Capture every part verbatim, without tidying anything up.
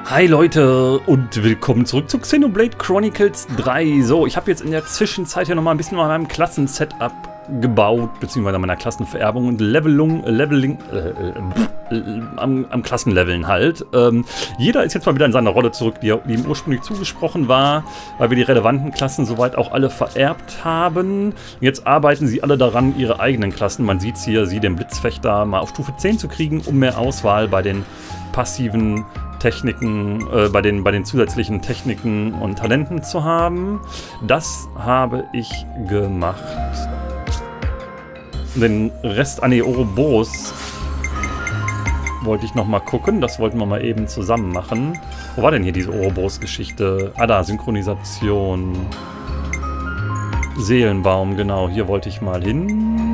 Hi Leute und willkommen zurück zu Xenoblade Chronicles drei. So, ich habe jetzt in der Zwischenzeit hier nochmal ein bisschen an meinem Klassensetup gebaut, beziehungsweise an meiner Klassenvererbung und Levelung, Leveling, äh, äh, am, am Klassenleveln halt. Ähm, jeder ist jetzt mal wieder in seiner Rolle zurück, die, die ihm ursprünglich zugesprochen war, weil wir die relevanten Klassen soweit auch alle vererbt haben. Jetzt arbeiten sie alle daran, ihre eigenen Klassen, man sieht es hier, sie den Blitzfechter mal auf Stufe zehn zu kriegen, um mehr Auswahl bei den passiven Techniken, äh, bei den, bei den zusätzlichen Techniken und Talenten zu haben. Das habe ich gemacht. Den Rest an die Ouroboros wollte ich noch mal gucken. Das wollten wir mal eben zusammen machen. Wo war denn hier diese Ouroboros-Geschichte? Ah, da, Synchronisation. Seelenbaum, genau. Hier wollte ich mal hin.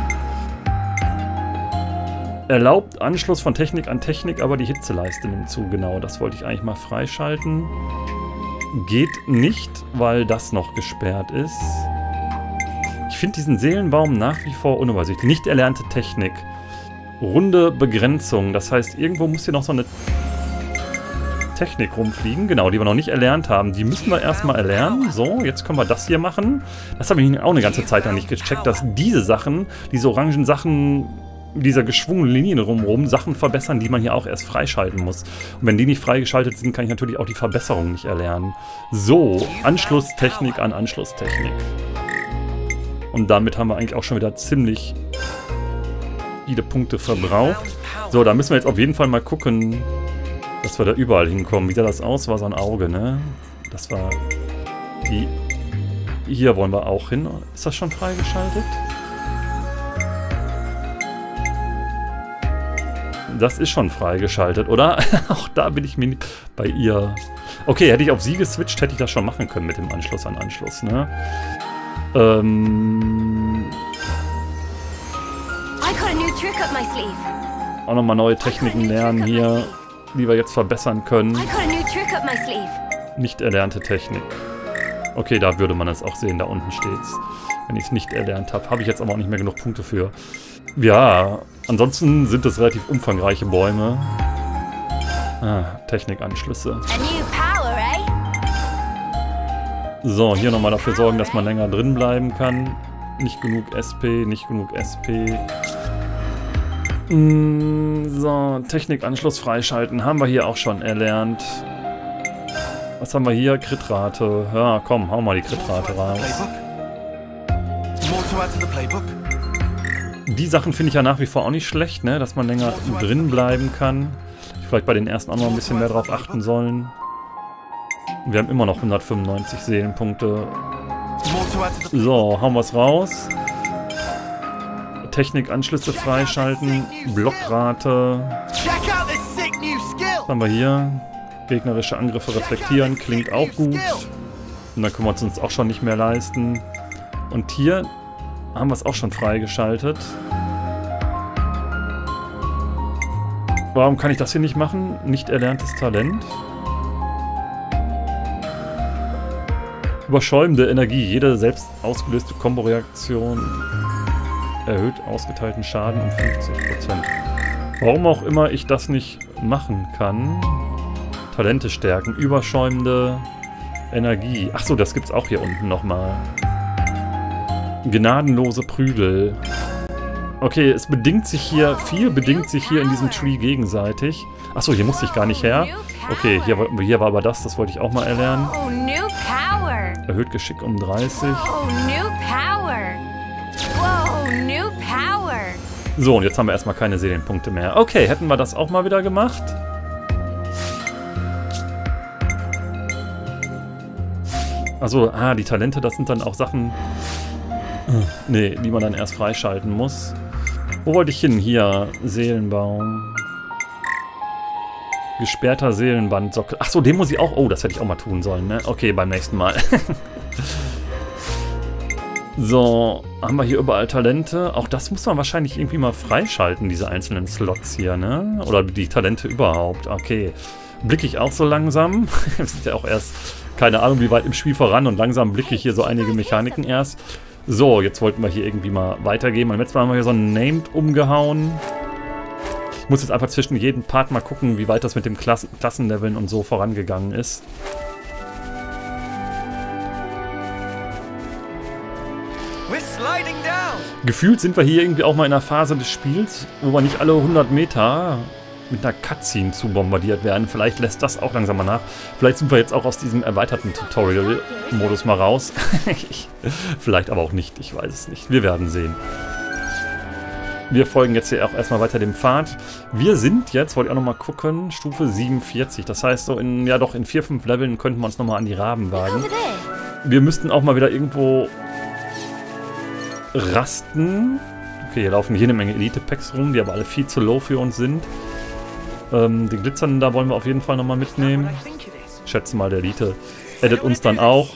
Erlaubt Anschluss von Technik an Technik, aber die Hitzeleiste nimmt zu. Genau, das wollte ich eigentlich mal freischalten. Geht nicht, weil das noch gesperrt ist. Ich finde diesen Seelenbaum nach wie vor unübersichtlich. Nicht erlernte Technik. Runde Begrenzung. Das heißt, irgendwo muss hier noch so eine Technik rumfliegen. Genau, die wir noch nicht erlernt haben. Die müssen wir erstmal erlernen. So, jetzt können wir das hier machen. Das habe ich auch eine ganze Zeit lang nicht gecheckt, dass diese Sachen, diese orangen Sachen, dieser geschwungenen Linien rumrum, Sachen verbessern, die man hier auch erst freischalten muss. Und wenn die nicht freigeschaltet sind, kann ich natürlich auch die Verbesserung nicht erlernen. So, Anschlusstechnik an Anschlusstechnik. Und damit haben wir eigentlich auch schon wieder ziemlich viele Punkte verbraucht. So, da müssen wir jetzt auf jeden Fall mal gucken, dass wir da überall hinkommen. Wie sah das aus? War so ein Auge, ne? Das war die... Hier wollen wir auch hin. Ist das schon freigeschaltet? Das ist schon freigeschaltet, oder? Auch da bin ich mir nicht bei ihr. Okay, hätte ich auf sie geswitcht, hätte ich das schon machen können mit dem Anschluss an Anschluss, ne? Ähm... Auch nochmal neue Techniken lernen hier, die wir jetzt verbessern können. Nicht erlernte Technik. Okay, da würde man es auch sehen, da unten steht's. Wenn ich es nicht erlernt habe, habe ich jetzt aber auch nicht mehr genug Punkte für. Ja, ansonsten sind es relativ umfangreiche Bäume. Ah, Technikanschlüsse. So, hier nochmal dafür sorgen, dass man länger drin bleiben kann. Nicht genug S P, nicht genug S P. So, Technikanschluss freischalten. Haben wir hier auch schon erlernt. Was haben wir hier? Kritrate. Ja, komm, hau mal die Kritrate raus. Die Sachen finde ich ja nach wie vor auch nicht schlecht, ne? Dass man länger drin bleiben kann. Ich vielleicht bei den ersten auch noch ein bisschen mehr drauf achten sollen. Wir haben immer noch hundertfünfundneunzig Seelenpunkte. So, hauen wir es raus. Technikanschlüsse freischalten. Blockrate. Was haben wir hier? Gegnerische Angriffe reflektieren. Klingt auch gut. Und dann können wir uns auch schon nicht mehr leisten. Und hier haben wir es auch schon freigeschaltet. Warum kann ich das hier nicht machen? Nicht erlerntes Talent. Überschäumende Energie. Jede selbst ausgelöste Komboreaktion erhöht ausgeteilten Schaden um fünfzig Prozent. Warum auch immer ich das nicht machen kann. Talente stärken. Überschäumende Energie. Achso, das gibt's auch hier unten nochmal. Gnadenlose Prügel. Okay, es bedingt sich hier, viel bedingt sich hier in diesem Tree gegenseitig. Achso, hier musste ich gar nicht her. Okay, hier, hier war aber das, das wollte ich auch mal erlernen. Erhöht Geschick um dreißig. So, und jetzt haben wir erstmal keine Seelenpunkte mehr. Okay, hätten wir das auch mal wieder gemacht. Also, ah, die Talente, das sind dann auch Sachen... Nee, die man dann erst freischalten muss. Wo wollte ich hin? Hier, Seelenbaum. Gesperrter Seelenbandsockel. Achso, den muss ich auch... Oh, das hätte ich auch mal tun sollen, ne? Okay, beim nächsten Mal. So, haben wir hier überall Talente. Auch das muss man wahrscheinlich irgendwie mal freischalten, diese einzelnen Slots hier, ne? Oder die Talente überhaupt. Okay. Blicke ich auch so langsam. Wir sind ja auch erst... Keine Ahnung, wie weit im Spiel voran. Und langsam blicke ich hier so einige Mechaniken erst. So, jetzt wollten wir hier irgendwie mal weitergehen. Beim letzten Mal haben wir hier so ein Named umgehauen. Ich muss jetzt einfach zwischen jedem Part mal gucken, wie weit das mit dem Klassen Klassenleveln und so vorangegangen ist. Gefühlt sind wir hier irgendwie auch mal in einer Phase des Spiels, wo wir nicht alle hundert Meter mit einer Cutscene zu bombardiert werden. Vielleicht lässt das auch langsam mal nach. Vielleicht sind wir jetzt auch aus diesem erweiterten Tutorial-Modus mal raus. Vielleicht aber auch nicht, ich weiß es nicht. Wir werden sehen. Wir folgen jetzt hier auch erstmal weiter dem Pfad. Wir sind jetzt, wollte ich auch nochmal gucken, Stufe siebenundvierzig. Das heißt, so in, ja doch, in vier, fünf Leveln könnten wir uns nochmal an die Raben wagen. Wir müssten auch mal wieder irgendwo rasten. Okay, hier laufen jede Menge Elite-Packs rum, die aber alle viel zu low für uns sind. Ähm, den Glitzernden da wollen wir auf jeden Fall nochmal mitnehmen. Ich schätze mal, der Elite edit uns dann auch.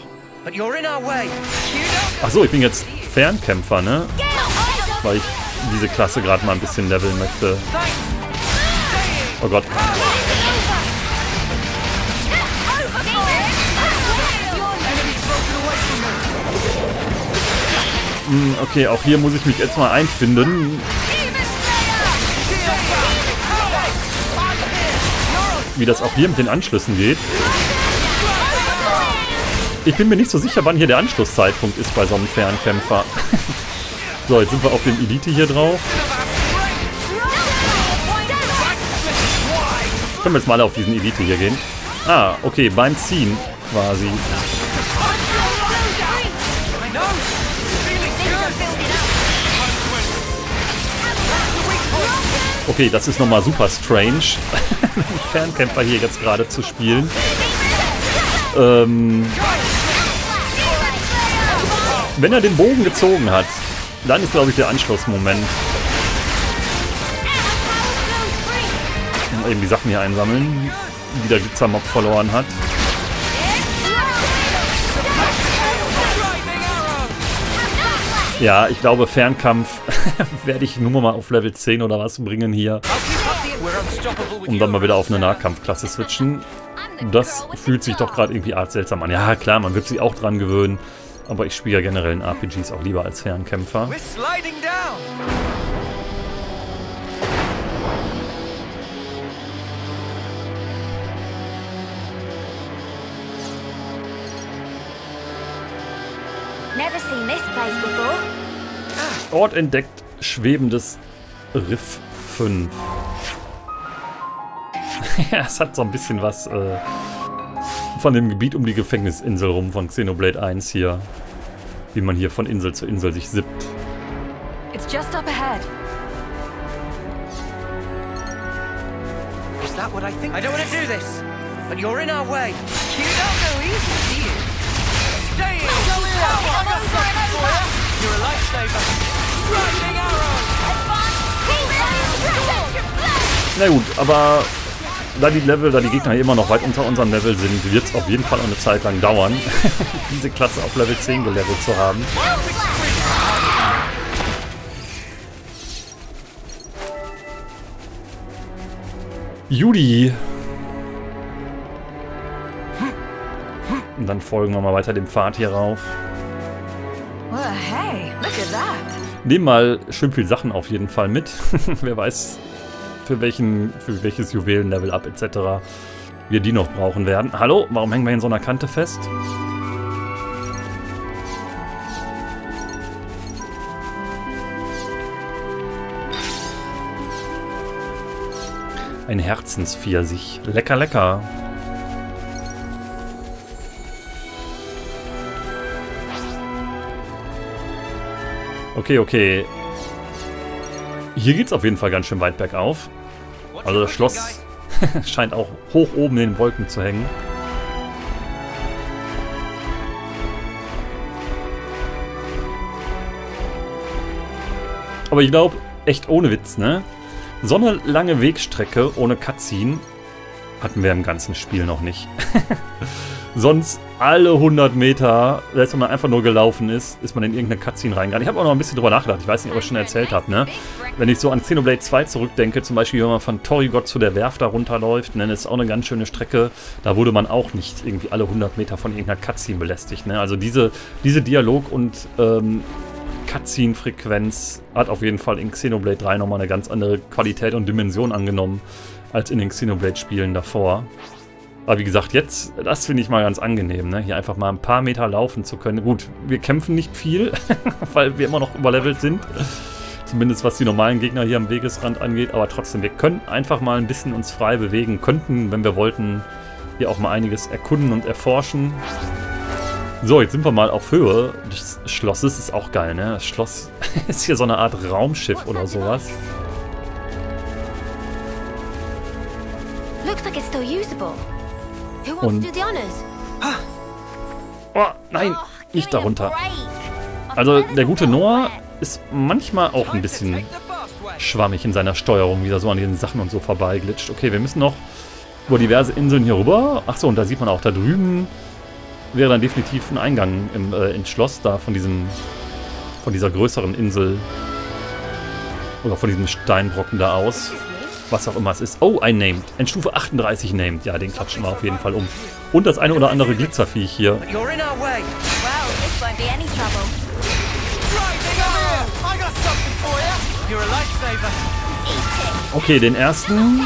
Achso, ich bin jetzt Fernkämpfer, ne? Weil ich diese Klasse gerade mal ein bisschen leveln möchte. Oh Gott. Okay, auch hier muss ich mich jetzt mal einfinden. Wie das auch hier mit den Anschlüssen geht. Ich bin mir nicht so sicher, wann hier der Anschlusszeitpunkt ist bei so einem Fernkämpfer. So, jetzt sind wir auf dem Elite hier drauf. Können wir jetzt mal alle auf diesen Elite hier gehen. Ah, okay, beim Ziehen quasi. Okay, das ist nochmal super strange, Fernkämpfer hier jetzt gerade zu spielen. Ähm, wenn er den Bogen gezogen hat, dann ist, glaube ich, der Anschlussmoment. Eben die Sachen hier einsammeln, die der Glitzermob verloren hat. Ja, ich glaube, Fernkampf werde ich nur mal auf Level zehn oder was bringen hier. Um dann mal wieder auf eine Nahkampfklasse switchen. Das fühlt sich doch gerade irgendwie arg seltsam an. Ja, klar, man wird sich auch dran gewöhnen. Aber ich spiele ja generell in R P Gs auch lieber als Fernkämpfer. Ort entdeckt, schwebendes Riff fünf. Ja, es hat so ein bisschen was äh, von dem Gebiet um die Gefängnisinsel rum von Xenoblade eins hier. Wie man hier von Insel zu Insel sich sippt. It's just up ahead. Is that what I think? I don't want to do this, but you're in our way. You don't know easy, do you? Stay in! Go in! I got something for you! You're a lifesaver! Riding arrow! Na gut, aber da die Level, da die Gegner immer noch weit unter unserem Level sind, wird es auf jeden Fall auch eine Zeit lang dauern, diese Klasse auf Level zehn gelevelt zu haben. Judy! Und dann folgen wir mal weiter dem Pfad hier rauf. Nehmen mal schön viel Sachen auf jeden Fall mit. Wer weiß, für, welchen, für welches Juwelen-Level-Up et cetera wir die noch brauchen werden. Hallo, warum hängen wir in so einer Kante fest? Ein Herzenspfirsich. Lecker, lecker. Okay, okay. Hier geht es auf jeden Fall ganz schön weit bergauf. Also das Schloss scheint auch hoch oben in den Wolken zu hängen. Aber ich glaube, echt ohne Witz, ne? So eine lange Wegstrecke ohne Cutscene hatten wir im ganzen Spiel noch nicht. Sonst alle hundert Meter, selbst wenn man einfach nur gelaufen ist, ist man in irgendeine Cutscene reingegangen. Ich habe auch noch ein bisschen drüber nachgedacht. Ich weiß nicht, ob ich es schon erzählt habe, ne? Wenn ich so an Xenoblade zwei zurückdenke, zum Beispiel, wenn man von Torrigot zu der Werft da runterläuft, ne, das ist auch eine ganz schöne Strecke. Da wurde man auch nicht irgendwie alle hundert Meter von irgendeiner Cutscene belästigt, ne? Also diese, diese Dialog- und ähm, Cutscene-Frequenz hat auf jeden Fall in Xenoblade drei nochmal eine ganz andere Qualität und Dimension angenommen, als in den Xenoblade-Spielen davor. Aber wie gesagt, jetzt, das finde ich mal ganz angenehm, ne? Hier einfach mal ein paar Meter laufen zu können. Gut, wir kämpfen nicht viel, weil wir immer noch überlevelt sind. Zumindest was die normalen Gegner hier am Wegesrand angeht. Aber trotzdem, wir können einfach mal ein bisschen uns frei bewegen. Könnten, wenn wir wollten, hier auch mal einiges erkunden und erforschen. So, jetzt sind wir mal auf Höhe des Schlosses. Ist auch geil, ne? Das Schloss ist hier so eine Art Raumschiff oder sowas. Und oh, nein, nicht darunter. Also der gute Noah ist manchmal auch ein bisschen schwammig in seiner Steuerung, wie er so an den Sachen und so vorbeiglitscht. Okay, wir müssen noch über diverse Inseln hier rüber. Achso, und da sieht man auch, da drüben wäre dann definitiv ein Eingang im, äh, ins Schloss, da von diesem, von dieser größeren Insel. Oder von diesem Steinbrocken da aus. Was auch immer es ist. Oh, ein Named. Ein Stufe achtunddreißig Named. Ja, den klatschen wir auf jeden Fall um. Und das eine oder andere Glitzerviech hier. Okay, den ersten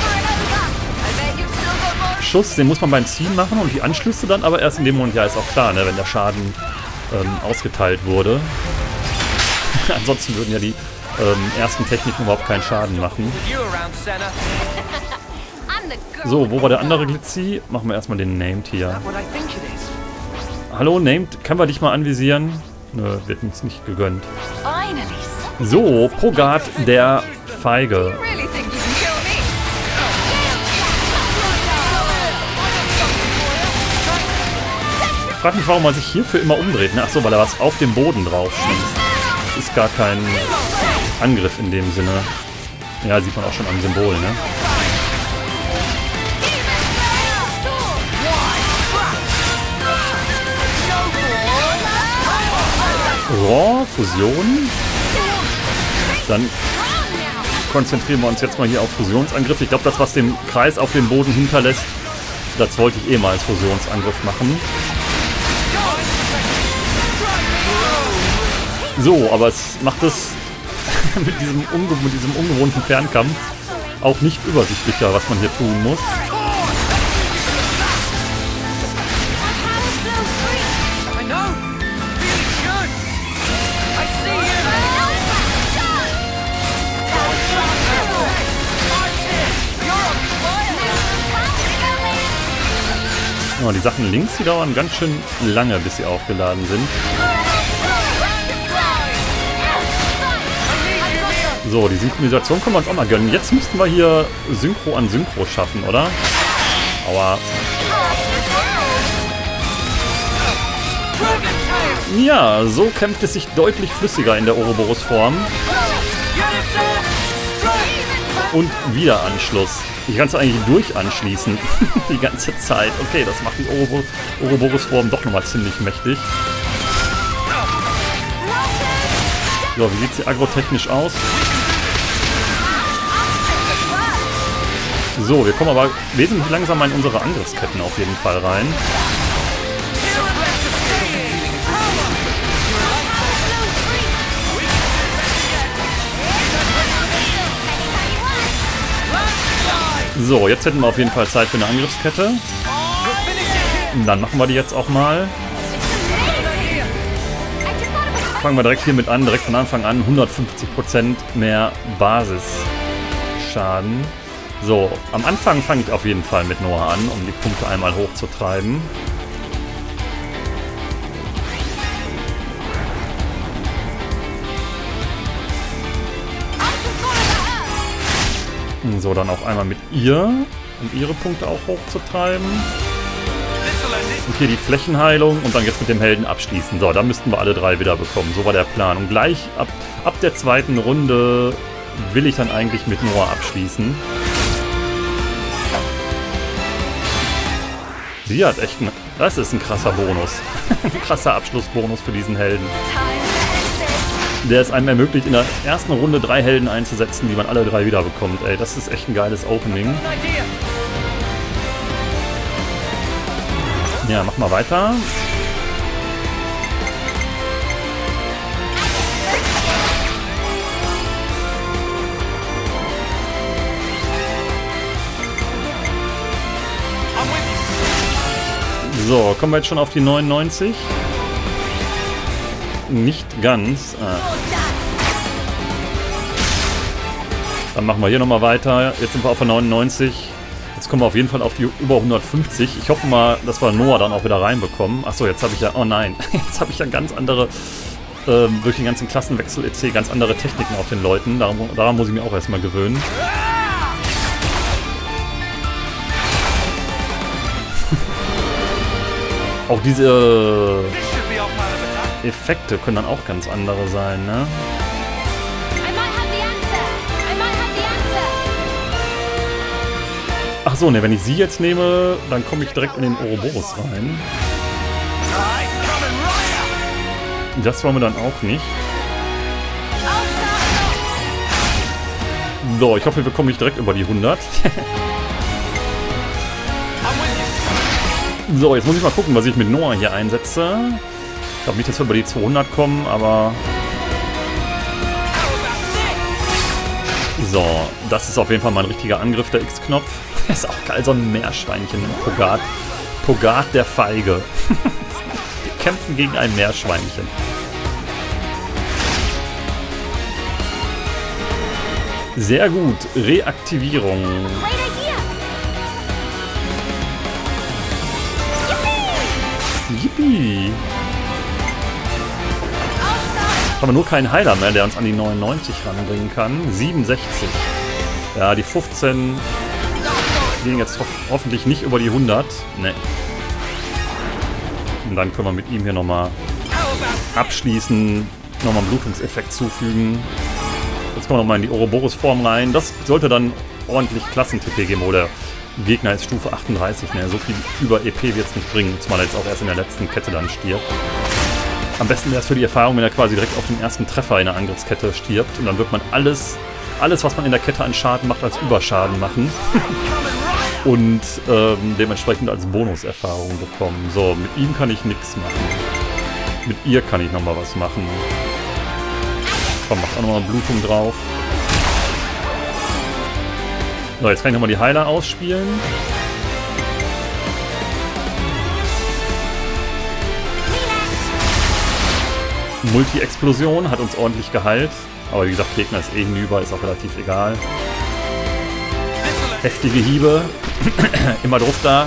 Schuss, den muss man beim Ziehen machen und die Anschlüsse dann aber erst in dem Moment, ja, ist auch klar, ne, wenn der Schaden ähm, ausgeteilt wurde. Ansonsten würden ja die ähm, ersten Techniken überhaupt keinen Schaden machen. So, wo war der andere Glitzi? Machen wir erstmal den Named hier. Hallo, Named, können wir dich mal anvisieren? Nö, wird uns nicht gegönnt. So, Prograd der Feige. Ich frage mich, warum er sich hierfür immer umdreht. Ne? Achso, weil er was auf dem Boden drauf schießt. Ist gar kein Angriff in dem Sinne. Ja, sieht man auch schon am Symbol, ne? Raw, Fusion. Dann konzentrieren wir uns jetzt mal hier auf Fusionsangriff. Ich glaube, das, was den Kreis auf dem Boden hinterlässt, das wollte ich eh mal als Fusionsangriff machen. So, aber es macht es mit diesem, unge mit diesem ungewohnten Fernkampf auch nicht übersichtlicher, was man hier tun muss. Oh, die Sachen links, die dauern ganz schön lange, bis sie aufgeladen sind. So, die Synchronisation können wir uns auch mal gönnen. Jetzt müssten wir hier Synchro an Synchro schaffen, oder? Aua. Ja, so kämpft es sich deutlich flüssiger in der Ouroboros-Form. Und wieder Anschluss. Ich kann es eigentlich durch anschließen. Die ganze Zeit. Okay, das macht die Ouroboros-Form doch nochmal ziemlich mächtig. So, wie sieht sie agrotechnisch aus? So, wir kommen aber wesentlich langsamer in unsere Angriffsketten auf jeden Fall rein. So, jetzt hätten wir auf jeden Fall Zeit für eine Angriffskette. Und dann machen wir die jetzt auch mal. Fangen wir direkt hiermit an, direkt von Anfang an hundertfünfzig Prozent mehr Basisschaden. So, am Anfang fange ich auf jeden Fall mit Noah an, um die Punkte einmal hochzutreiben. So, dann auch einmal mit ihr, um ihre Punkte auch hochzutreiben. Und hier die Flächenheilung und dann jetzt mit dem Helden abschließen. So, da müssten wir alle drei wieder bekommen. So war der Plan. Und gleich ab, ab der zweiten Runde will ich dann eigentlich mit Noah abschließen. Sie hat echt ein... Das ist ein krasser Bonus. Ein krasser Abschlussbonus für diesen Helden. Der es einem ermöglicht, in der ersten Runde drei Helden einzusetzen, die man alle drei wieder bekommt. Ey, das ist echt ein geiles Opening. Ja, mach mal weiter. So, kommen wir jetzt schon auf die neunundneunzig? Nicht ganz. Ah. Dann machen wir hier nochmal weiter. Jetzt sind wir auf der neunundneunzig. Jetzt kommen wir auf jeden Fall auf die über hundertfünfzig. Ich hoffe mal, dass wir Noah dann auch wieder reinbekommen. Achso, jetzt habe ich ja... Oh nein. Jetzt habe ich ja ganz andere... Ähm, durch den ganzen Klassenwechsel et cetera ganz andere Techniken auf den Leuten. Daran, daran muss ich mir auch erstmal gewöhnen. Auch diese Effekte können dann auch ganz andere sein, ne? Ach so, ne, wenn ich sie jetzt nehme, dann komme ich direkt in den Ouroboros rein. Das wollen wir dann auch nicht. So, ich hoffe, wir kommen nicht direkt über die hundert. So, jetzt muss ich mal gucken, was ich mit Noah hier einsetze. Ich glaube nicht, dass wir über die zweihundert kommen, aber... So, das ist auf jeden Fall mal ein richtiger Angriff, der X-Knopf. Ist auch geil, so ein Meerschweinchen. Pogat. Pogat der Feige. Wir kämpfen gegen ein Meerschweinchen. Sehr gut. Reaktivierung. Yippie. Haben wir nur keinen Heiler mehr, der uns an die neunundneunzig ranbringen kann. siebenundsechzig. Ja, die fünfzehn gehen jetzt ho hoffentlich nicht über die hundert. Ne. Und dann können wir mit ihm hier nochmal abschließen. Nochmal einen Blutungseffekt zufügen. Jetzt kommen wir nochmal in die Ouroboros-Form rein. Das sollte dann ordentlich Klassen-T P geben. Oder Gegner ist Stufe achtunddreißig. Ne? So viel über E P wird es nicht bringen. Zumal er jetzt auch erst in der letzten Kette dann stirbt. Am besten wäre es für die Erfahrung, wenn er quasi direkt auf den ersten Treffer in der Angriffskette stirbt. Und dann wird man alles, alles was man in der Kette an Schaden macht, als Überschaden machen. Und ähm, dementsprechend als Bonuserfahrung bekommen. So, mit ihm kann ich nichts machen. Mit ihr kann ich nochmal was machen. Komm, mach auch nochmal Blutung drauf. So, jetzt kann ich nochmal die Heiler ausspielen. Multi-Explosion hat uns ordentlich geheilt. Aber wie gesagt, Gegner ist eh hinüber, ist auch relativ egal. Heftige Hiebe. Immer drauf da.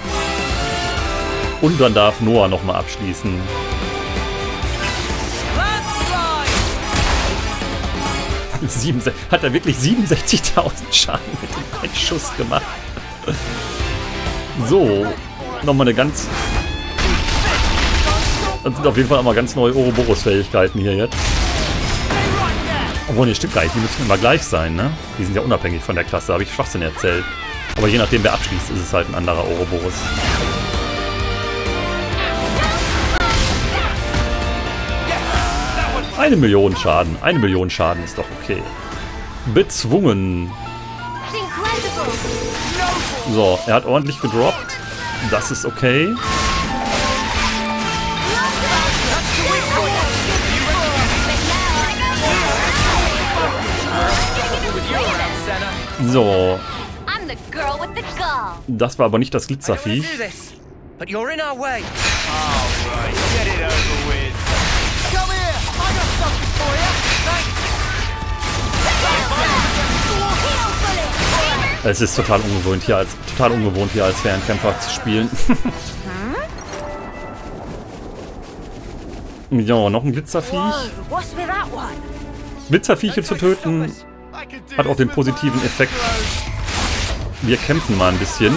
Und dann darf Noah nochmal abschließen. Hat er wirklich siebenundsechzigtausend Schaden mit dem einen Schuss gemacht. So, nochmal eine ganz... Das sind auf jeden Fall auch mal ganz neue Ouroboros-Fähigkeiten hier jetzt. Obwohl, ne, stimmt gar nicht, die müssen immer gleich sein, ne? Die sind ja unabhängig von der Klasse, habe ich Schwachsinn erzählt. Aber je nachdem, wer abschließt, ist es halt ein anderer Ouroboros. Eine Million Schaden. Eine Million Schaden ist doch okay. Bezwungen. So, er hat ordentlich gedroppt. Das ist okay. So. Das war aber nicht das Glitzerviech. Es ist total ungewohnt hier als total ungewohnt hier als Fernkämpfer zu spielen. Ja, noch ein Glitzerviech. Glitzervieche zu töten hat auch den positiven Effekt. Wir kämpfen mal ein bisschen.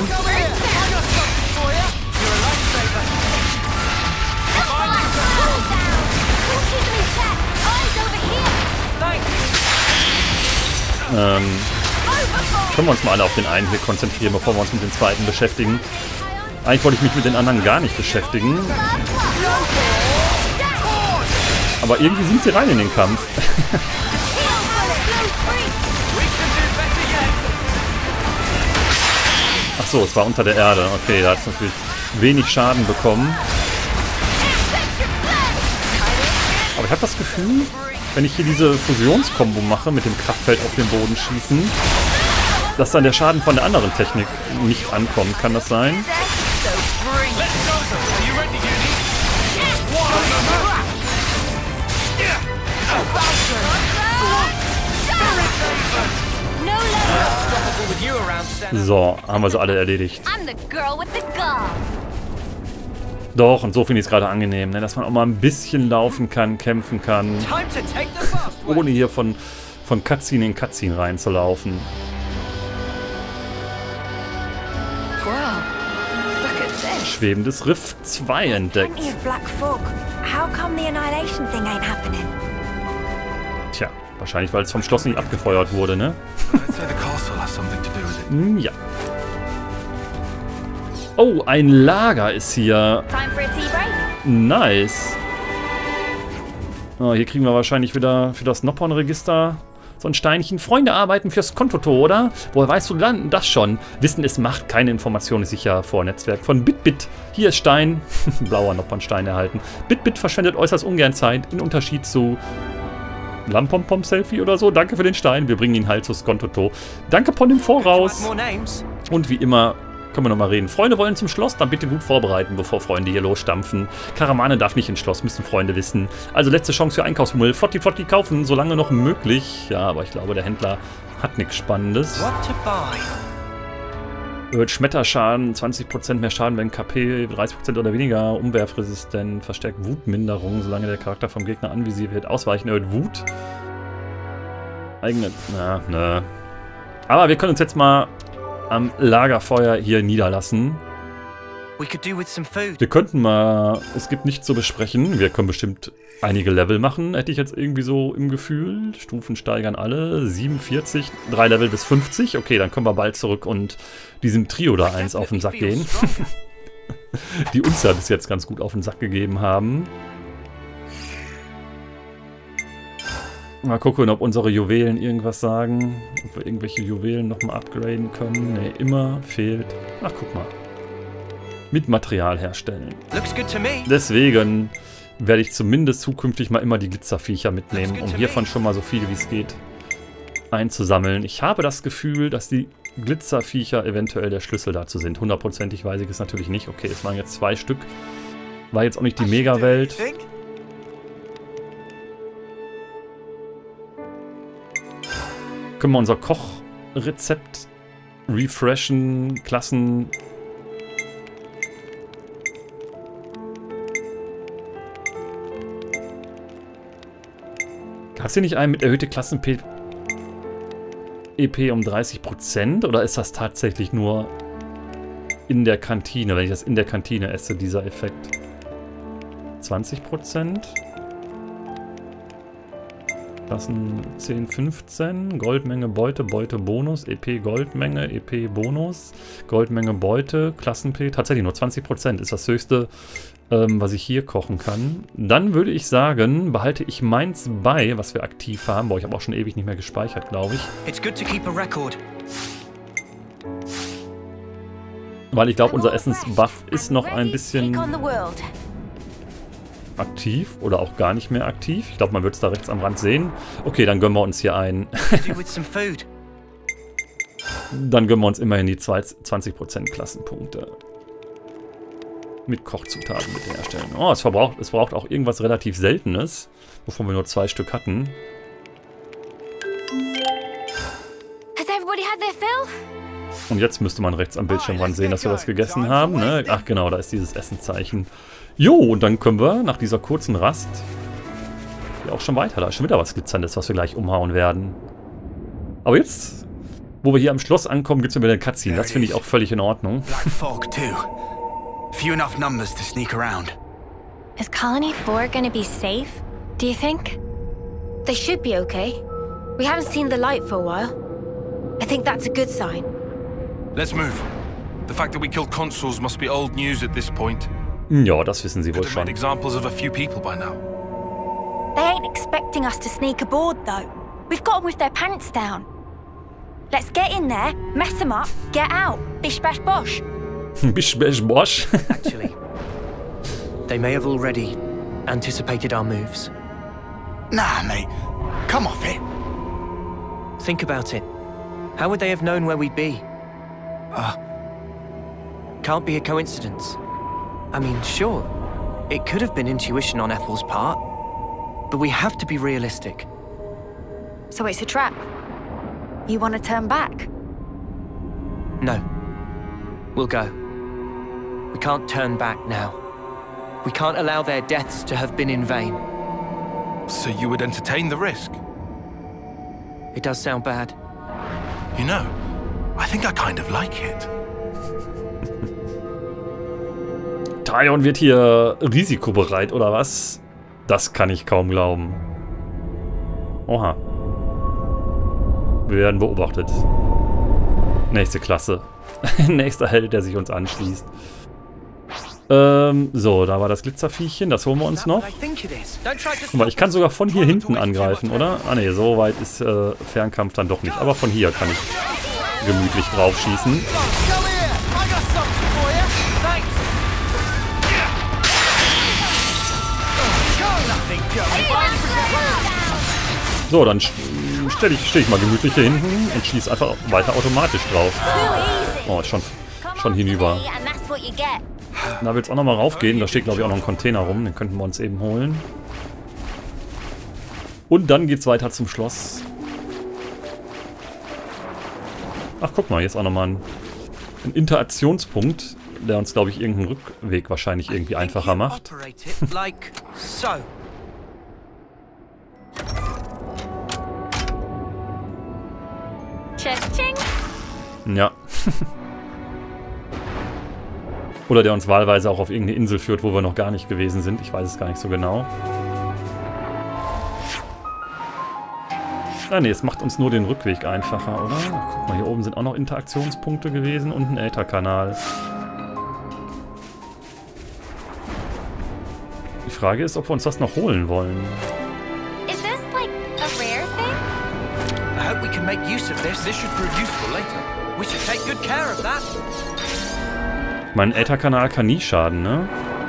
Ähm, können wir uns mal alle auf den einen hier konzentrieren, bevor wir uns mit dem zweiten beschäftigen. Eigentlich wollte ich mich mit den anderen gar nicht beschäftigen. Aber irgendwie sind sie rein in den Kampf. Ach so, es war unter der Erde. Okay, da hat es natürlich wenig Schaden bekommen. Aber ich habe das Gefühl, wenn ich hier diese Fusionskombo mache, mit dem Kraftfeld auf den Boden schießen, dass dann der Schaden von der anderen Technik nicht ankommt. Kann das sein? So, haben wir sie alle erledigt. Doch, und so finde ich es gerade angenehm, ne? Dass man auch mal ein bisschen laufen kann, kämpfen kann. Ohne hier von, von Cutscene in Cutscene reinzulaufen. Schwebendes Riff zwei entdeckt. Tja, wahrscheinlich, weil es vom Schloss nicht abgefeuert wurde, ne? Ja. Oh, ein Lager ist hier. Nice. Oh, hier kriegen wir wahrscheinlich wieder für das Noppon-Register so ein Steinchen. Freunde arbeiten fürs Kontoto, oder? Woher weißt du das schon? Wissen ist Macht, keine Information ist sicher vor Netzwerk von BitBit. Hier ist Stein. Blauer Noppon-Stein erhalten. BitBit verschwendet äußerst ungern Zeit, in Unterschied zu Lampompom-Selfie oder so. Danke für den Stein. Wir bringen ihn halt zu Skontoto. Danke, Pon, im Voraus. Und wie immer können wir nochmal reden. Freunde wollen zum Schloss, dann bitte gut vorbereiten, bevor Freunde hier losstampfen. Karamane darf nicht ins Schloss, müssen Freunde wissen. Also letzte Chance für Einkaufsmull. Flotti, flotti kaufen, solange noch möglich. Ja, aber ich glaube, der Händler hat nichts Spannendes. Erhöht Schmetterschaden, zwanzig Prozent mehr Schaden, wenn K P dreißig Prozent oder weniger. Umwerfresistent, verstärkt Wutminderung, solange der Charakter vom Gegner anvisiert wird. Ausweichen erhöht Wut. Eigene, na, ne. Aber wir können uns jetzt mal am Lagerfeuer hier niederlassen. Wir könnten mal, es gibt nichts zu besprechen, wir können bestimmt einige Level machen, hätte ich jetzt irgendwie so im Gefühl. Stufen steigern alle, siebenundvierzig, drei Level bis fünfzig. Okay, dann können wir bald zurück und diesem Trio da eins auf den Sack gehen. Die uns ja bis jetzt ganz gut auf den Sack gegeben haben. Mal gucken, ob unsere Juwelen irgendwas sagen. Ob wir irgendwelche Juwelen nochmal upgraden können. Ne, immer fehlt. Ach, guck mal. Mit Material herstellen. Deswegen werde ich zumindest zukünftig mal immer die Glitzerviecher mitnehmen, um hiervon schon mal so viele wie es geht einzusammeln. Ich habe das Gefühl, dass die Glitzerviecher eventuell der Schlüssel dazu sind. Hundertprozentig weiß ich es natürlich nicht. Okay, es waren jetzt zwei Stück. War jetzt auch nicht die Mega-Welt. Können wir unser Kochrezept refreshen, Klassen. Gab es hier nicht einen mit erhöhte Klassen-E P um dreißig Prozent? Oder ist das tatsächlich nur in der Kantine, wenn ich das in der Kantine esse, dieser Effekt? zwanzig Prozent? Klassen zehn, fünfzehn, Goldmenge, Beute, Beute, Bonus, E P, Goldmenge, E P, Bonus, Goldmenge, Beute, Klassen-P, tatsächlich nur zwanzig Prozent ist das höchste, ähm, was ich hier kochen kann. Dann würde ich sagen, behalte ich meins bei, was wir aktiv haben. Boah, ich habe auch schon ewig nicht mehr gespeichert, glaube ich. Weil ich glaube, unser Essensbuff ist noch ein bisschen aktiv oder auch gar nicht mehr aktiv. Ich glaube, man wird es da rechts am Rand sehen. Okay, dann gönnen wir uns hier ein. Dann gönnen wir uns immerhin die zwanzig Prozent Klassenpunkte. Mit Kochzutaten mit herstellen. Oh, es, verbraucht, es braucht auch irgendwas relativ Seltenes, wovon wir nur zwei Stück hatten. Und jetzt müsste man rechts am Bildschirmrand sehen, dass wir das gegessen haben. Ne? Ach genau, da ist dieses Essenzeichen. Jo, und dann können wir nach dieser kurzen Rast ja auch schon weiter. Da ist schon wieder was Glitzerndes, was wir gleich umhauen werden. Aber jetzt, wo wir hier am Schloss ankommen, gibt es wieder eine Cutscene. Das finde ich auch völlig in Ordnung. Few enough numbers to sneak around. Is Colony four gonna be safe, do you think? They should be okay. We haven't seen the light for a while. I think that's a good sign. Let's move. The fact that we killed consuls must be old news at this point. Ja, das wissen sie wohl Could have schon. made examples of a few people by now. They ain't expecting us to sneak aboard, though. We've got them with their pants down. Let's get in there, mess them up, get out. Bish bash bosh. Bish bash bosh. Actually, they may have already anticipated our moves. Nah, mate. Come off it. Think about it. How would they have known where we'd be? Uh, Can't be a coincidence. I mean, sure, it could have been intuition on Ethel's part, But we have to be realistic. So it's a trap. You want to turn back? No. We'll go. We can't turn back now. We can't allow their deaths to have been in vain. So you would entertain the risk? It does sound bad. You know, I think I kind of like it. Taion wird hier risikobereit, oder was? Das kann ich kaum glauben. Oha. Wir werden beobachtet. Nächste Klasse. Nächster Held, der sich uns anschließt. Ähm, so, da war das Glitzerviechchen. Das holen wir uns noch. Guck mal, ich kann sogar von hier hinten angreifen, oder? Ah ne, so weit ist äh, Fernkampf dann doch nicht. Aber von hier kann ich gemütlich drauf schießen. So, dann stelle ich, stell ich mal gemütlich hier hinten und schieße einfach weiter automatisch drauf. Oh, ist schon, schon hinüber. Da wird es auch nochmal raufgehen. Da steht, glaube ich, auch noch ein Container rum. Den könnten wir uns eben holen. Und dann geht es weiter zum Schloss. Ach, guck mal, jetzt auch nochmal ein, ein Interaktionspunkt, der uns, glaube ich, irgendeinen Rückweg wahrscheinlich irgendwie einfacher macht. Ja. Oder der uns wahlweise auch auf irgendeine Insel führt, wo wir noch gar nicht gewesen sind. Ich weiß es gar nicht so genau. Ah ne, es macht uns nur den Rückweg einfacher, oder? Guck mal, hier oben sind auch noch Interaktionspunkte gewesen und ein Ätherkanal. Die Frage ist, ob wir uns das noch holen wollen. Is this like a rare thing? I hope we can make use of this. This should prove useful later. We should take good care of that. Mein Ätherkanal kann nie schaden, ne?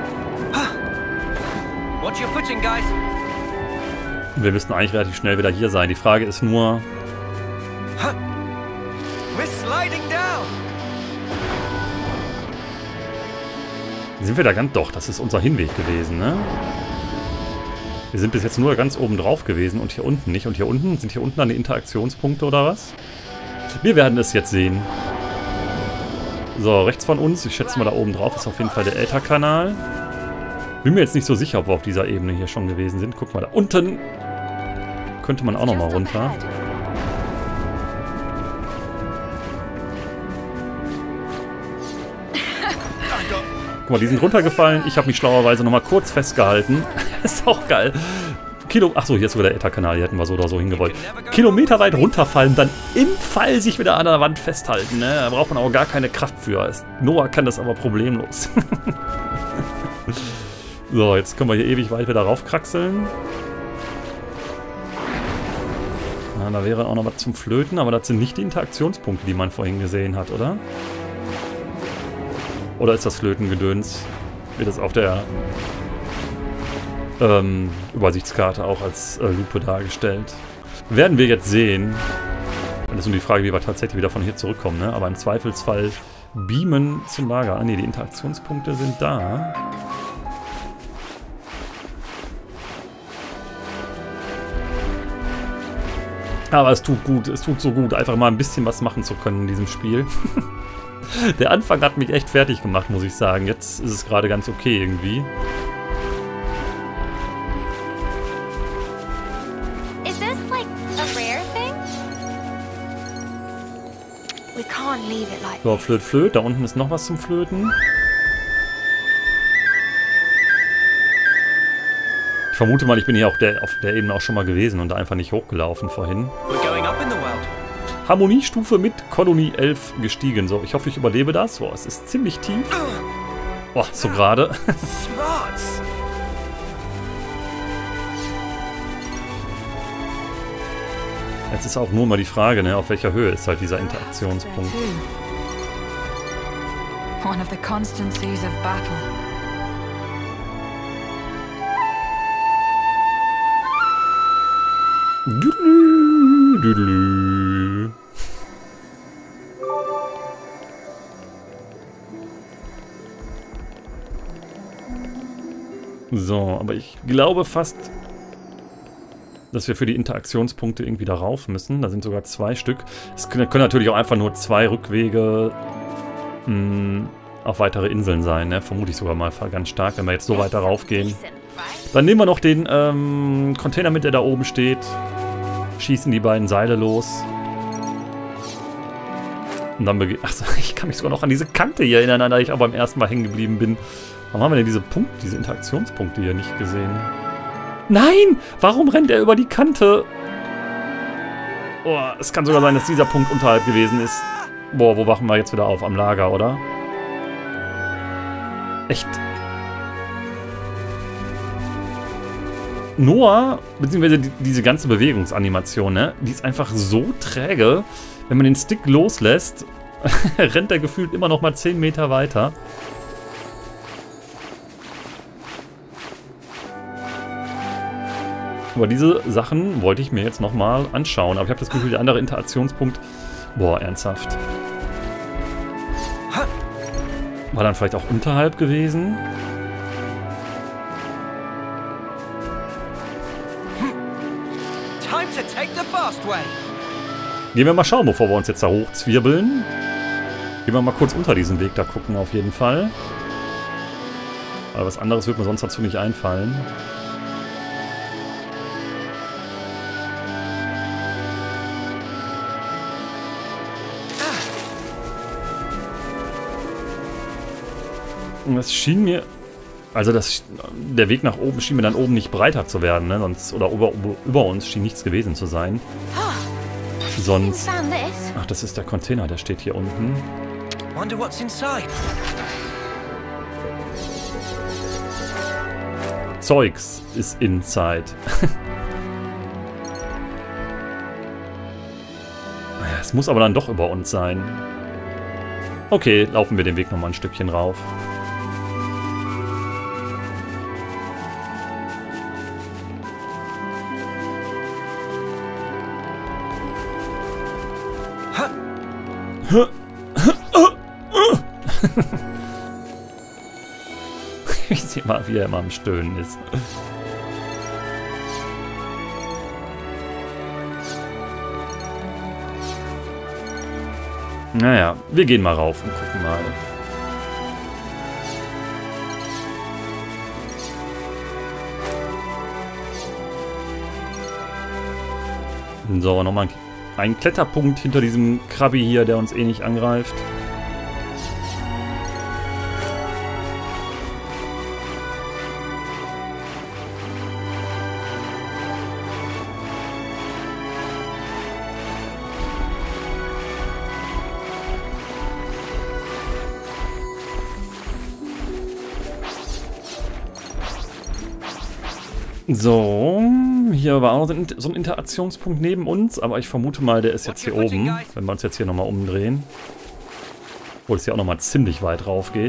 Watch your footing, guys. Wir müssten eigentlich relativ schnell wieder hier sein. Die Frage ist nur... We're sliding down. Sind wir da ganz... Doch, das ist unser Hinweg gewesen, ne? Wir sind bis jetzt nur ganz oben drauf gewesen und hier unten nicht. Und hier unten? Sind hier unten dann die Interaktionspunkte oder was? Wir werden es jetzt sehen. So, rechts von uns, ich schätze mal da oben drauf, ist auf jeden Fall der Ätherkanal. Bin mir jetzt nicht so sicher, ob wir auf dieser Ebene hier schon gewesen sind. Guck mal, da unten könnte man auch nochmal runter. Guck mal, die sind runtergefallen. Ich habe mich schlauerweise nochmal kurz festgehalten. Ist auch geil. Kilo, achso, hier ist sogar der Ätherkanal, hier hätten wir so oder so hingewollt. Kilometerweit runterfallen, dann im Fall sich wieder an der Wand festhalten. Ne? Da braucht man auch gar keine Kraft für. Noah kann das aber problemlos. So, jetzt können wir hier ewig weit wieder raufkraxeln. Na, da wäre auch noch was zum Flöten, aber das sind nicht die Interaktionspunkte, die man vorhin gesehen hat, oder? Oder ist das Flötengedöns? Wird das auf der ähm, Übersichtskarte auch als äh, Lupe dargestellt? Werden wir jetzt sehen. Und das ist nur die Frage, wie wir tatsächlich wieder von hier zurückkommen, ne? Aber im Zweifelsfall beamen zum Lager. Ah ne, die Interaktionspunkte sind da. Aber es tut gut, es tut so gut, einfach mal ein bisschen was machen zu können in diesem Spiel. Der Anfang hat mich echt fertig gemacht, muss ich sagen. Jetzt ist es gerade ganz okay irgendwie. Is this like a rare thing? We can't leave it like So, flöt, flöt. Da unten ist noch was zum Flöten. Ich vermute mal, ich bin hier auf der, auf der Ebene auch schon mal gewesen und da einfach nicht hochgelaufen vorhin. Harmoniestufe mit Kolonie elf gestiegen. So, ich hoffe, ich überlebe das. Boah, es ist ziemlich tief. Boah, so gerade. Jetzt ist auch nur mal die Frage, ne, auf welcher Höhe ist halt dieser Interaktionspunkt. One of the constancies of battle. Düdelü, düdelü. So, aber ich glaube fast... dass wir für die Interaktionspunkte irgendwie darauf müssen. Da sind sogar zwei Stück. Es können, können natürlich auch einfach nur zwei Rückwege mh, auf weitere Inseln sein, ne? Vermute ich sogar mal ganz stark, wenn wir jetzt so weiter raufgehen. Dann nehmen wir noch den ähm, Container mit, der da oben steht. Schießen die beiden Seile los. Und dann beginnt... Achso, ich kann mich sogar noch an diese Kante hier erinnern, an der ich auch beim ersten Mal hängen geblieben bin. Warum haben wir denn diese Punkte, diese Interaktionspunkte hier nicht gesehen? Nein! Warum rennt er über die Kante? Boah, es kann sogar sein, dass dieser Punkt unterhalb gewesen ist. Boah, wo wachen wir jetzt wieder auf? Am Lager, oder? Echt? Noah, beziehungsweise die, diese ganze Bewegungsanimation, ne? Die ist einfach so träge. Wenn man den Stick loslässt, rennt er gefühlt immer noch mal zehn Meter weiter. Aber diese Sachen wollte ich mir jetzt nochmal anschauen. Aber ich habe das Gefühl, der andere Interaktionspunkt... Boah, ernsthaft. War dann vielleicht auch unterhalb gewesen? Time to take the fast way. Gehen wir mal schauen, bevor wir uns jetzt da hochzwirbeln. Gehen wir mal kurz unter diesen Weg da gucken, auf jeden Fall. Aber was anderes wird mir sonst dazu nicht einfallen. Und das schien mir... Also das, der Weg nach oben schien mir dann oben nicht breiter zu werden, ne? Sonst, oder über, über uns schien nichts gewesen zu sein. Sonst... Ach, das ist der Container, der steht hier unten. Wonder what's inside. Zeugs ist inside. Es muss aber dann doch über uns sein. Okay, laufen wir den Weg nochmal ein Stückchen rauf. Ich sehe mal, wie er immer am Stöhnen ist. Naja, wir gehen mal rauf und gucken mal. So, nochmal ein Kletterpunkt hinter diesem Krabbi hier, der uns eh nicht angreift. So, hier war auch so ein Interaktionspunkt neben uns, aber ich vermute mal, der ist jetzt hier oben, wenn wir uns jetzt hier nochmal umdrehen. Obwohl es hier auch nochmal ziemlich weit rauf geht.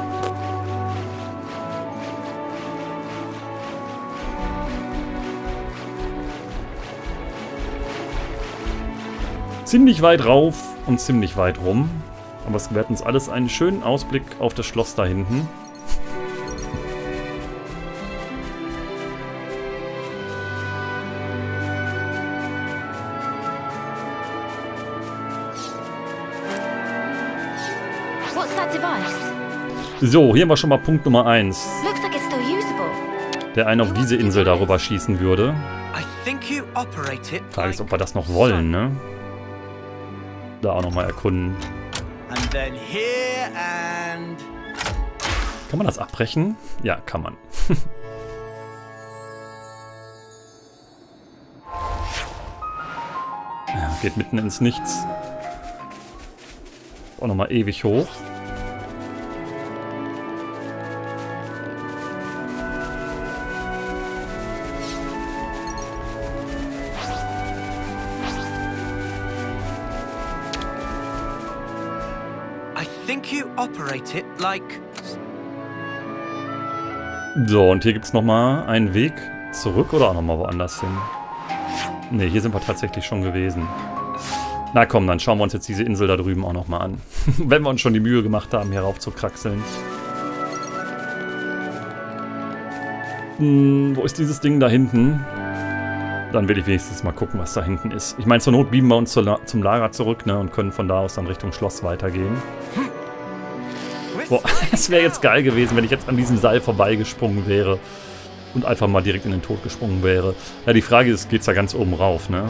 Ziemlich weit rauf und ziemlich weit rum. Aber es gewährt uns alles einen schönen Ausblick auf das Schloss da hinten. So, hier haben wir schon mal Punkt Nummer eins. Der einen auf diese Insel darüber schießen würde. Frage ist, ob wir das noch wollen, ne? Da auch nochmal erkunden. Kann man das abbrechen? Ja, kann man. Ja, geht mitten ins Nichts. Auch nochmal ewig hoch. So, und hier gibt es nochmal einen Weg zurück oder auch nochmal woanders hin. Ne, hier sind wir tatsächlich schon gewesen. Na komm, dann schauen wir uns jetzt diese Insel da drüben auch nochmal an. Wenn wir uns schon die Mühe gemacht haben, hier rauf zu kraxeln. Hm, wo ist dieses Ding da hinten? dann will ich wenigstens mal gucken, was da hinten ist. Ich meine, zur Not beamen wir uns zur La zum Lager zurück, ne, und können von da aus dann Richtung Schloss weitergehen. Boah, es wäre jetzt geil gewesen, wenn ich jetzt an diesem Seil vorbeigesprungen wäre und einfach mal direkt in den Tod gesprungen wäre. Ja, die Frage ist, geht's da ganz oben rauf, ne?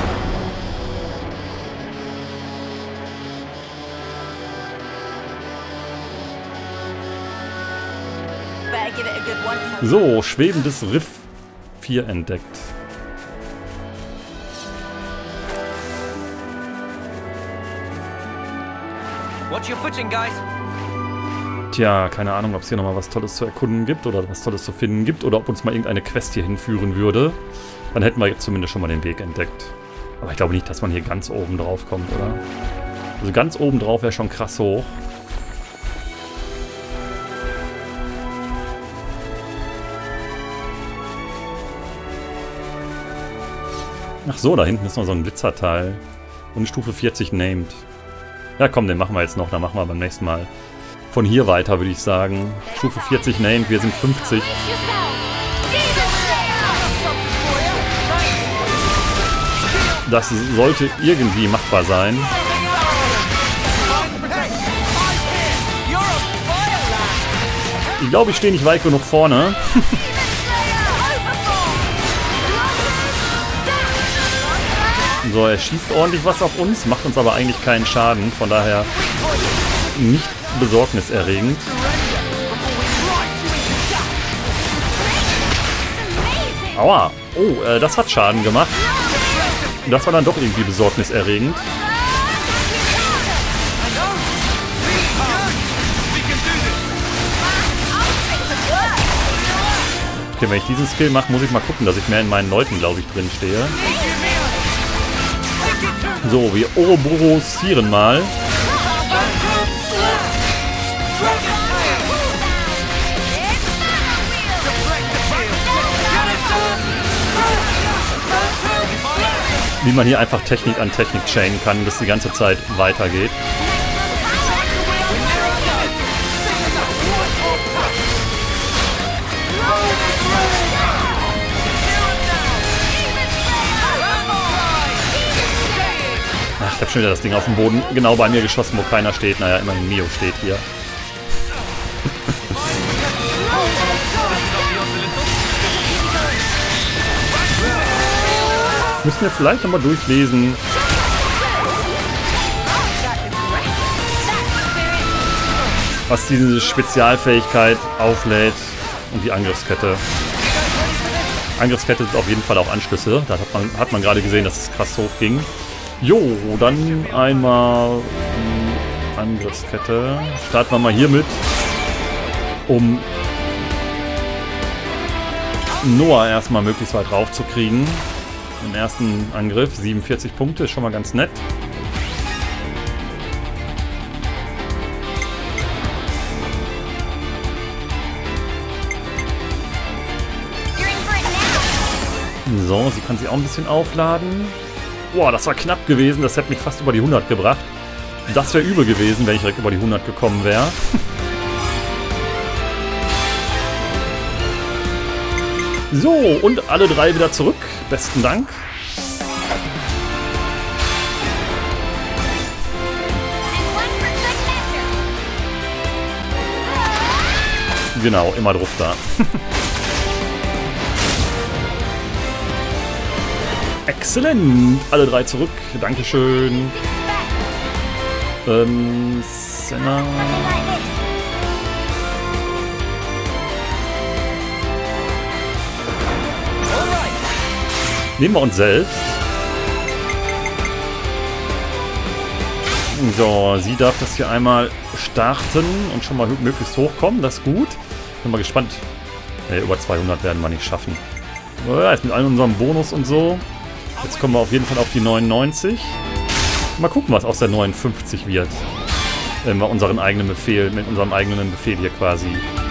So, schwebendes Riff vier entdeckt. Watch your footing, guys. Tja, keine Ahnung, ob es hier nochmal was Tolles zu erkunden gibt oder was Tolles zu finden gibt oder ob uns mal irgendeine Quest hier hinführen würde. Dann hätten wir jetzt zumindest schon mal den Weg entdeckt. Aber ich glaube nicht, dass man hier ganz oben drauf kommt, oder? Also ganz oben drauf wäre schon krass hoch. Ach so, da hinten ist noch so ein Glitzerteil. Und Stufe vierzig named. Ja komm, den machen wir jetzt noch, dann machen wir beim nächsten Mal. Von hier weiter würde ich sagen. Stufe vierzig named, wir sind fünfzig. Das sollte irgendwie machbar sein. Ich glaube, ich stehe nicht weit genug vorne. So, er schießt ordentlich was auf uns, macht uns aber eigentlich keinen Schaden. Von daher nicht besorgniserregend. Aua. Oh, äh, das hat Schaden gemacht. Das war dann doch irgendwie besorgniserregend. Okay, wenn ich diesen Skill mache, muss ich mal gucken, dass ich mehr in meinen Leuten, glaube ich, drin stehe. So, wir Ouroborosieren mal. Wie man hier einfach Technik an Technik chainen kann, bis die ganze Zeit weitergeht. Ach, ich hab schon wieder das Ding auf dem Boden genau bei mir geschossen, wo keiner steht. Naja, immerhin Mio steht hier. Müssen wir vielleicht nochmal durchlesen. Was diese Spezialfähigkeit auflädt und die Angriffskette. Angriffskette sind auf jeden Fall auch Anschlüsse. Da hat man, hat man gerade gesehen, dass es krass hoch ging. Jo, dann einmal Angriffskette. Starten wir mal hier mit, um Noah erstmal möglichst weit raufzukriegen. Im ersten Angriff siebenundvierzig Punkte, ist schon mal ganz nett. So, sie kann sich auch ein bisschen aufladen. Boah, das war knapp gewesen, das hätte mich fast über die hundert gebracht. Das wäre übel gewesen, wenn ich direkt über die hundert gekommen wäre. So, und alle drei wieder zurück. Besten Dank. Genau, immer drauf da. Exzellent. Alle drei zurück. Dankeschön. Ähm, Senna. Nehmen wir uns selbst. So, sie darf das hier einmal starten und schon mal möglichst hochkommen. Das ist gut. Bin mal gespannt. Nee, über zweihundert werden wir nicht schaffen. Ja, jetzt mit all unserem Bonus und so. Jetzt kommen wir auf jeden Fall auf die neunundneunzig. Mal gucken, was aus der neunundfünfzig wird. Wenn wir unseren eigenen Befehl, mit unserem eigenen Befehl hier quasi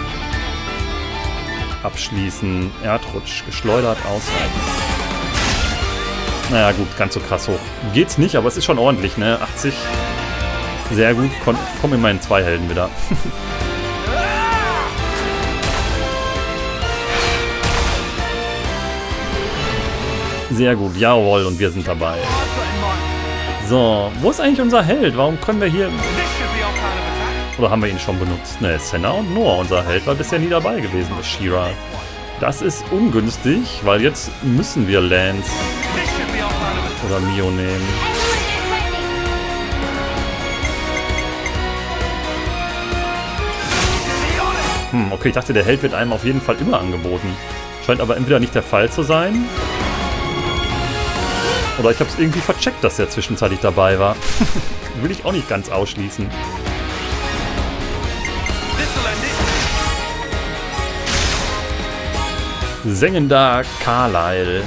abschließen. Erdrutsch, geschleudert, aushalten. Naja gut, ganz so krass hoch geht's nicht, aber es ist schon ordentlich, ne? achtzig. Sehr gut, Kon kommen in meinen zwei Helden wieder. Sehr gut, jawohl, und wir sind dabei. So, wo ist eigentlich unser Held? Warum können wir hier... Oder haben wir ihn schon benutzt? Ne, Senna und Noah, unser Held, war bisher nie dabei gewesen, das She-Ra. Das ist ungünstig, weil jetzt müssen wir Lance oder Mio nehmen. Hm, okay, ich dachte, der Held wird einem auf jeden Fall immer angeboten. Scheint aber entweder nicht der Fall zu sein. Oder ich habe es irgendwie vercheckt, dass der zwischenzeitlich dabei war. Will ich auch nicht ganz ausschließen. Sengender Carlyle.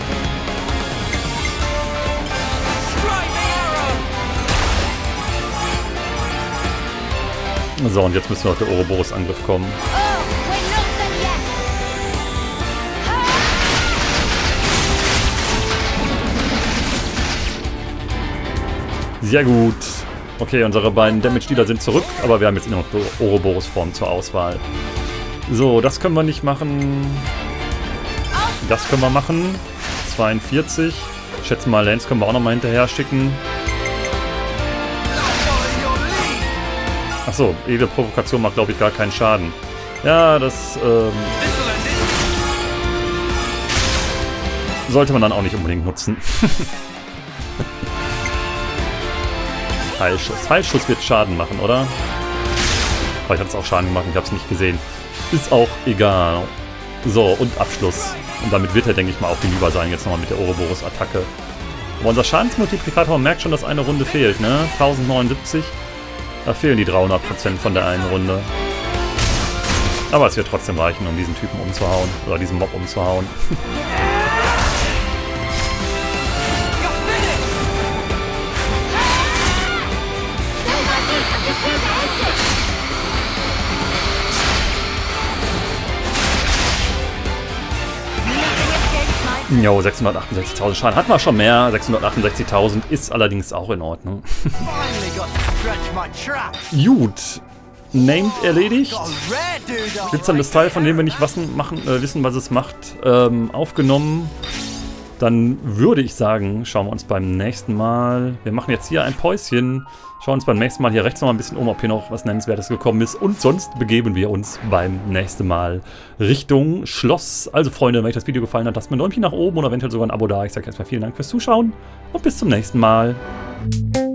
So, und jetzt müssen wir auf den Ouroboros-Angriff kommen. Sehr gut. Okay, unsere beiden Damage-Dealer sind zurück, aber wir haben jetzt immer noch die Ouroboros-Form zur Auswahl. So, das können wir nicht machen. Das können wir machen. zweiundvierzig. Ich schätze mal, Lance können wir auch nochmal hinterher schicken. Achso, edle Provokation macht, glaube ich, gar keinen Schaden. Ja, das ähm, sollte man dann auch nicht unbedingt nutzen. Heilschuss. Heilschuss wird Schaden machen, oder? Vielleicht hat es auch Schaden gemacht, ich habe es nicht gesehen. Ist auch egal. So, und Abschluss. Und damit wird er, denke ich mal, auch hinüber sein, jetzt nochmal mit der Ouroboros-Attacke. Aber unser Schadensmultiplikator, man merkt schon, dass eine Runde fehlt, ne? tausendneunundsiebzig. Da fehlen die dreihundert Prozent von der einen Runde. Aber es wird trotzdem reichen, um diesen Typen umzuhauen. Oder diesen Mob umzuhauen. Jo, sechshundertachtundsechzigtausend Schaden. Hatten wir schon mehr. sechshundertachtundsechzigtausend ist allerdings auch in Ordnung. Gut. Named erledigt. Glitzerndes Teil, von dem wir nicht was machen, äh, wissen, was es macht, ähm, aufgenommen. Dann würde ich sagen, schauen wir uns beim nächsten Mal. Wir machen jetzt hier ein Päuschen. Schauen uns beim nächsten Mal hier rechts noch mal ein bisschen um, ob hier noch was Nennenswertes gekommen ist. Und sonst begeben wir uns beim nächsten Mal Richtung Schloss. Also Freunde, wenn euch das Video gefallen hat, lasst mir ein Däumchen nach oben oder eventuell sogar ein Abo da. Ich sage erstmal vielen Dank fürs Zuschauen und bis zum nächsten Mal.